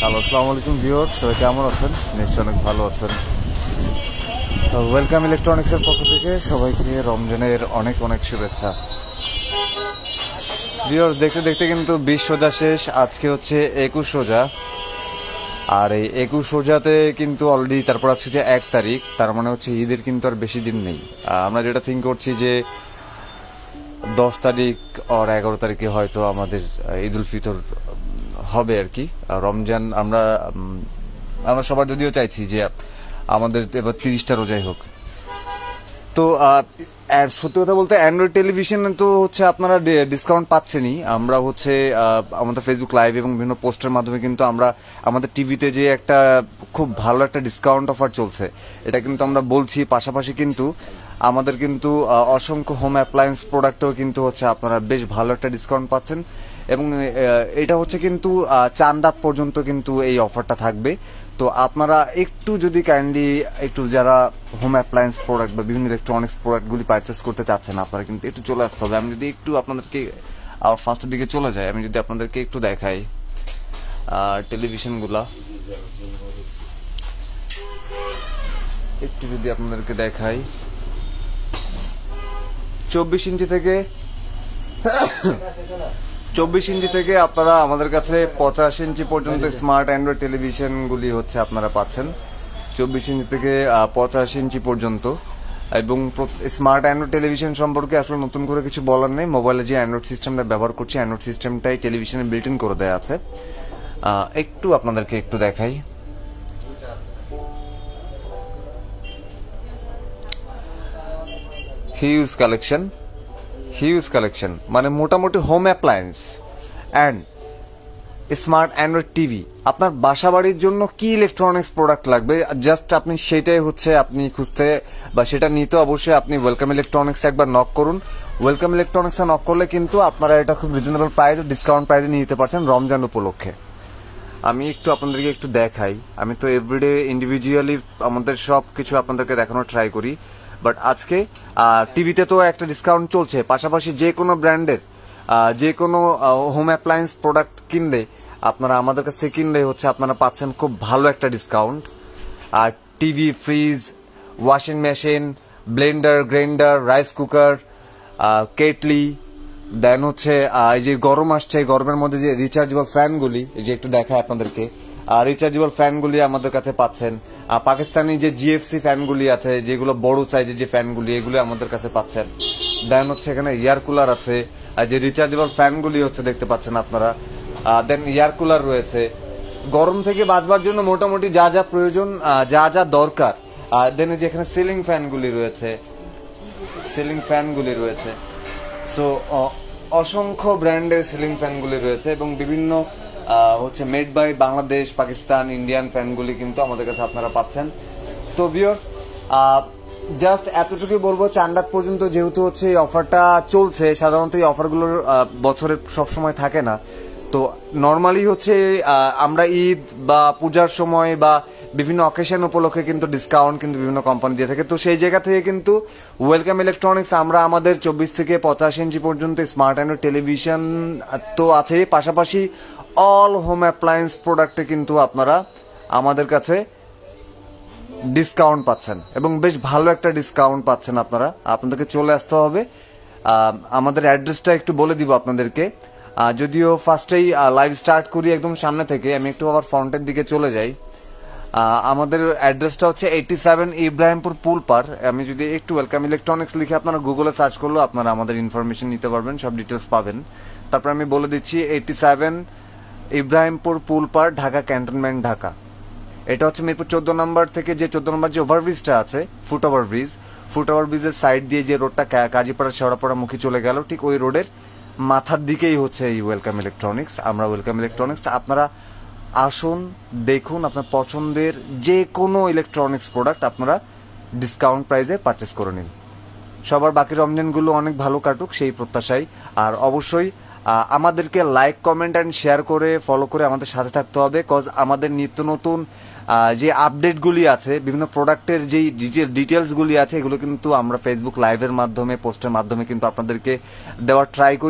Hello, আসসালামু আলাইকুম viewers, সবাই কেমন আছেন? নিশ্চয়ই অনেক ভালো আছেন। ওয়েলকাম ইলেকট্রনিক্সের পক্ষ থেকে সবাইকে রমজানের অনেক অনেক শুভেচ্ছা। ভিউয়ার্স, দেখতে দেখতে কিন্তু 20 রোজা শেষ, আজকে হচ্ছে 21 রোজা। আর এই 21 রোজাতে কিন্তু অলরেডি তারপর আছে যে 1 তারিখ, তার মানে হচ্ছে ঈদের কিন্তু আর বেশি দিন নেই। আমরা যেটা থিঙ্ক করছি যে 10 তারিখ আর 11 তারিখে হয়তো আমাদের ঈদ উল ফিতর হবে আর কি। রমজান আমরা সবার যদিও চাইছি যে আমাদের এবার 30টা রোজাই হোক। তো সত্যি কথা বলতে অ্যান্ড্রয়েড টেলিভিশন তো হচ্ছে আপনারা ডিসকাউন্ট পাচ্ছেনই। আমরা হচ্ছে আমাদের ফেসবুক লাইভ এবং বিভিন্ন পোস্টের মাধ্যমে কিন্তু আমরা আমাদের টিভিতে যে একটা খুব ভালো একটা ডিসকাউন্ট অফার চলছে এটা কিন্তু আমরা বলছি। পাশাপাশি কিন্তু আমাদের কিন্তু অসংখ্য হোম অ্যাপ্লায়েন্স প্রোডাক্টও কিন্তু হচ্ছে আপনারা বেশ ভালো একটা ডিসকাউন্ট পাচ্ছেন, এবং এটা হচ্ছে কিন্তু চাঁদ পর্যন্ত কিন্তু এই অফারটা থাকবে। তো আপনারা একটু যদি কাইন্ডলি একটু যারা হোম অ্যাপ্লায়েন্স প্রোডাক্ট বা বিভিন্ন ইলেকট্রনিক্স প্রোডাক্টগুলি পারচেস করতে চাচ্ছেন, আপনারা কিন্তু একটু চলে আসতে হবে। আমি যদি একটু আপনাদেরকে আর ফার্স্টের দিকে চলে যাই, আমি যদি আপনাদেরকে একটু দেখাই টেলিভিশনগুলা, একটু যদি আপনাদেরকে দেখাই 24 ইঞ্চি থেকে আপনারা আমাদের কাছে 85 ইঞ্চি পর্যন্ত স্মার্ট অ্যান্ড্রয়েড টেলিভিশন গুলি হচ্ছে আপনারা পাচ্ছেন। 24 ইঞ্চি থেকে 85 ইঞ্চি পর্যন্ত। এবং স্মার্ট অ্যান্ড্রয়েড টেলিভিশন সম্পর্কে আসলে নতুন করে কিছু বলার নেই। মোবাইলে যে অ্যান্ড্রয়েড সিস্টেমটা ব্যবহার করছি, অ্যান্ড্রয়েড সিস্টেমটাই টেলিভিশনে বিল্ট ইন করে দেওয়া আছে। একটু আপনাদেরকে একটু দেখাই। হিউজ কালেকশন মানে মোটামুটি home appliance and smart Android TV. আপনার বাসা বাড়ির জন্য কি ইলেকট্রনিক্স প্রোডাক্ট লাগবে, জাস্ট আপনি সেটাই হচ্ছে আপনি খুঁজতে বা সেটা নিতে অবশ্যই আপনি ওয়েলকাম ইলেকট্রনিক্স একবার নক করুন। ওয়েলকাম ইলেকট্রনিক্সে নক করলে কিন্তু আপনারা এটা খুব রিজনেবল প্রাইসে, ডিসকাউন্ট প্রাইসে নিতে পারছেন রমজান উপলক্ষে। আমি একটু আপনাদেরকে একটু দেখাই। আমি তো এভরিডে ইন্ডিভিজুয়ালি আমাদের সব কিছু আপনাদেরকে দেখানোর ট্রাই করি, বাট আজকে টিভিতে তো একটা ডিসকাউন্ট চলছে। পাশাপাশি যে কোনো ব্র্যান্ডের যে কোনো হোম অ্যাপ্লায়েন্স প্রোডাক্ট কিনলে আপনারা আমাদের কাছে কিনলে হচ্ছে আপনারা পাচ্ছেন খুব ভালো একটা ডিসকাউন্ট। আর TV, fridge, washing machine, blender, grinder, rice cooker, kettle, then হচ্ছে এই যে গরম আসছে, গরমের মধ্যে যে রিচার্জেবল ফ্যানগুলি, এই যে একটু দেখায় আপনাদেরকে, রিচার্জেবল ফ্যানগুলি আমাদের কাছে পাচ্ছেন। পাকিস্তানি যে জিএফসি ফ্যানগুলি আছে, যেগুলো বড় সাইজের যে ফ্যানগুলি, এগুলো আমাদের কাছে পাচ্ছেন। দেন হচ্ছে এখানে এয়ার কুলার আছে, যে রিচার্জেবল ফ্যানগুলি হচ্ছে দেখতে পাচ্ছেন আপনারা। দেন এয়ার কুলার রয়েছে গরম থেকে বাঁচবার জন্য মোটামুটি যা যা প্রয়োজন, যা যা দরকার। দেন যে এখানে সিলিং ফ্যানগুলি রয়েছে। সো অসংখ্য ব্র্যান্ডের সিলিং ফ্যানগুলি রয়েছে এবং বিভিন্ন হচ্ছে made by Bangladesh, Pakistan, Indian ফ্যানগুলি কিন্তু আমাদের কাছে আপনারা পাচ্ছেন। তো ভিউয়ার্স, জাস্ট এতটুকুই বলবো, চাঁদ পর্যন্ত যেহেতু হচ্ছে এই অফারটা চলছে, সাধারণত এই অফারগুলোর বছরে সবসময় থাকে না। তো নর্মালি হচ্ছে আমরা ঈদ বা পূজার সময় বা বিভিন্ন অকেশন উপলক্ষে কিন্তু ডিসকাউন্ট কিন্তু বিভিন্ন কোম্পানি দিয়ে থাকে। তো সেই জায়গা থেকে কিন্তু ওয়েলকাম ইলেকট্রনিক্স আমরা আমাদের 24 থেকে 85 ইঞ্চি পর্যন্ত স্মার্ট অ্যান্ড্রয়েড টেলিভিশন তো আছে, পাশাপাশি অল হোম অ্যাপ্লায়েন্স প্রোডাক্টে কিন্তু আপনারা আমাদের কাছে ডিসকাউন্ট পাচ্ছেন এবং বেশ ভালো একটা ডিসকাউন্ট পাচ্ছেন। আপনাদেরকে চলে আসতে হবে। আমাদের অ্যাড্রেসটা একটু বলে দিব আপনাদেরকে, যদিও ফার্স্টেই লাইভ স্টার্ট করি একদম সামনে থেকে, আমি একটু আবার ফ্রন্টের দিকে চলে যাই। আমাদের অ্যাড্রেসটা হচ্ছে 87 ইব্রাহিমপুর পুলপার। আমি যদি একটু ওয়েলকাম ইলেকট্রনিক্স লিখে আপনারা গুগলে সার্চ করলেও আপনারা আমাদের ইনফরমেশন নিতে পারবেন, সব ডিটেলস পাবেন। তারপর আমি বলে দিচ্ছি 87 ইব্রাহিমপুর পুলপার, ঢাকা ক্যান্টনমেন্ট, ঢাকা। এটা হচ্ছে মিরপুর 14 নম্বর থেকে যে 14 নম্বর যে ওভারব্রিজটা আছে, ফুট ওভার ব্রিজের সাইড দিয়ে যে রোডটা কাজীপাড়া শেওড়াপাড়া মুখী চলে গেল, ঠিক ওই রোডের মাথার দিকেই হচ্ছে এই ওয়েলকাম ইলেকট্রনিক্স। আমরা ওয়েলকাম ইলেকট্রনিক্স, আপনারা আসুন, দেখুন, আপনার পছন্দের যে কোনো ইলেকট্রনিক্স প্রোডাক্ট আপনারা ডিসকাউন্ট প্রাইসে পারচেস করে নিন। সবার বাকি রমজানগুলো অনেক ভালো কাটুক সেই প্রত্যাশায়। আর অবশ্যই আমাদেরকে লাইক, কমেন্ট অ্যান্ড শেয়ার করে ফলো করে আমাদের সাথে থাকতে হবে, কজ আমাদের নিত্য নতুন যে আপডেটগুলি আছে, বিভিন্ন প্রোডাক্টের যেই ডিটেলসগুলি আছে, এগুলো কিন্তু আমরা ফেসবুক লাইভের মাধ্যমে, পোস্টের মাধ্যমে কিন্তু আপনাদেরকে দেওয়ার ট্রাই করি।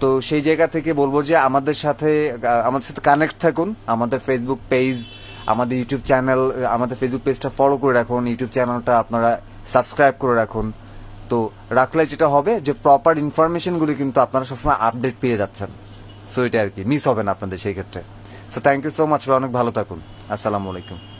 তো সেই জায়গা থেকে বলবো যে আমাদের সাথে কানেক্ট থাকুন। আমাদের ফেসবুক পেজ, আমাদের ইউটিউব চ্যানেল, আমাদের ফেসবুক পেজটা ফলো করে রাখুন, ইউটিউব চ্যানেলটা আপনারা সাবস্ক্রাইব করে রাখুন। তো রাখলে যেটা হবে যে প্রপার ইনফরমেশনগুলি কিন্তু আপনারা সবসময় আপডেট পেয়ে যাচ্ছেন। সো এটা আর কি মিস হবে না আপনাদের সেই ক্ষেত্রে। So thank you so much, অনেক ভালো থাকুন। আসসালামু আলাইকুম।